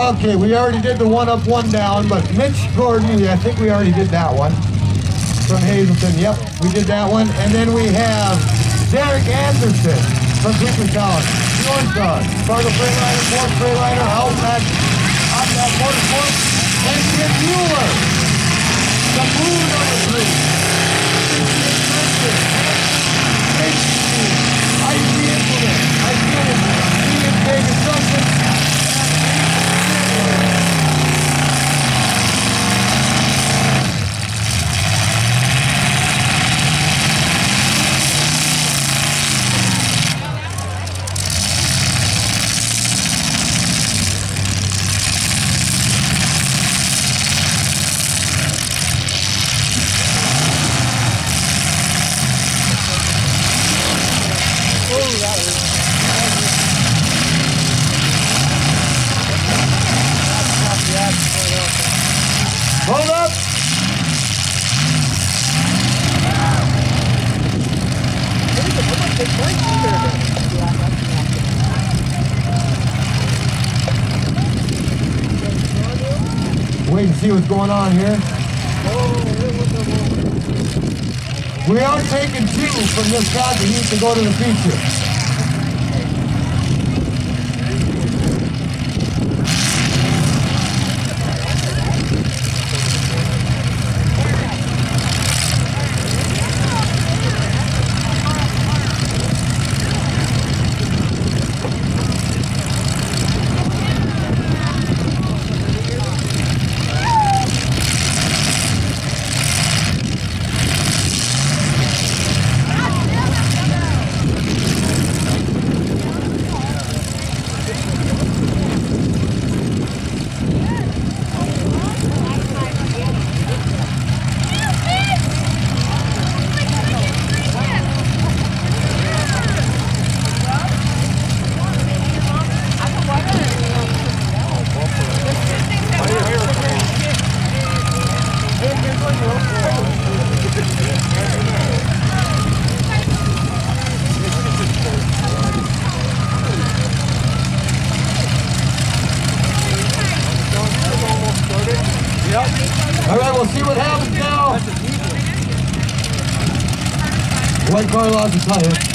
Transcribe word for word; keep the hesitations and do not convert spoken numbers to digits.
Okay, we already did the one up, one down, but Mitch Gordon, I think we already did that one. From Hazelton, yep, we did that one. And then we have Derek Anderson from Tinkertown, the Orange Guard, Fargo Freightliner, Ford Freightliner, Outback, Outback Motorsport, and Tim Mueller, the blue number three. I C Implement, I C Implement, D and K Construction. Hold up! Wait and see what's going on here. We are taking two from this guy that needs to go to the feature. All right, we'll see what happens now. White car laws are tired.